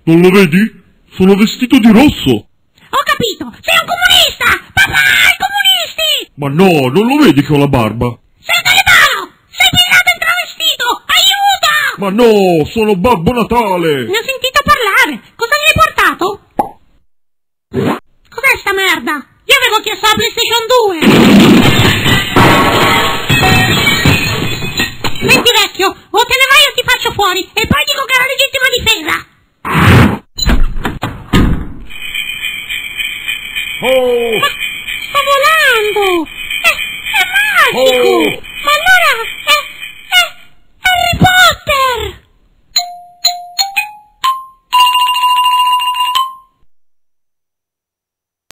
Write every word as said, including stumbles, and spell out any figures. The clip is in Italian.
Non lo vedi? Sono vestito di rosso. Ho capito, sei un comunista! Papà, i comunisti! Ma no, non lo vedi che ho la barba? Sei un talebano! Sei Bin Laden travestito! Aiuto! Ma no, sono Babbo Natale! Ne ho sentito parlare! Cosa gli hai portato? Cos'è sta merda? Io avevo chiesto la PlayStation due! Senti vecchio, o te ne vai o ti faccio fuori e poi dico che era legittima difesa! Oh! Ma